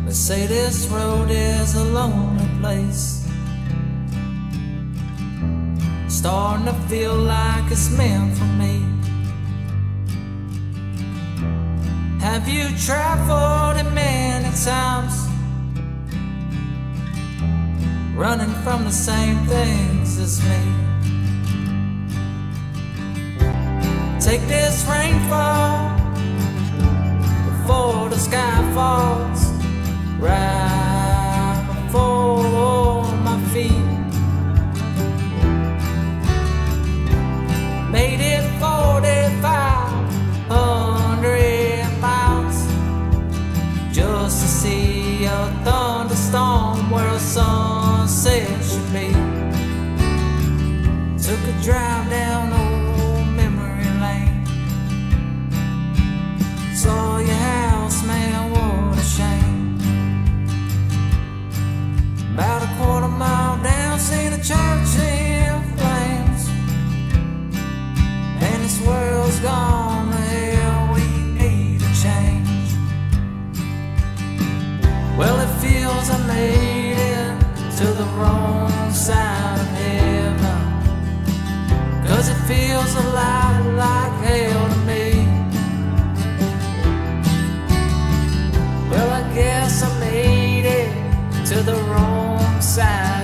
They say this road is a lonely place, starting to feel like it's meant for me. Have you traveled it many times, running from the same things as me? Take this rainfall before the sky falls, right before my feet. Made it 4,500 miles just to see a thunderstorm where a sunset should be. Took a drive down old memory lane, saw your house, man, what a shame. About a quarter mile down, seen a church in flames, and this world's gone to hell, we need a change. Well, it feels I made it to the wrong side of heaven, 'cause it feels a lot like hell to me. Well, I guess I made it to the wrong side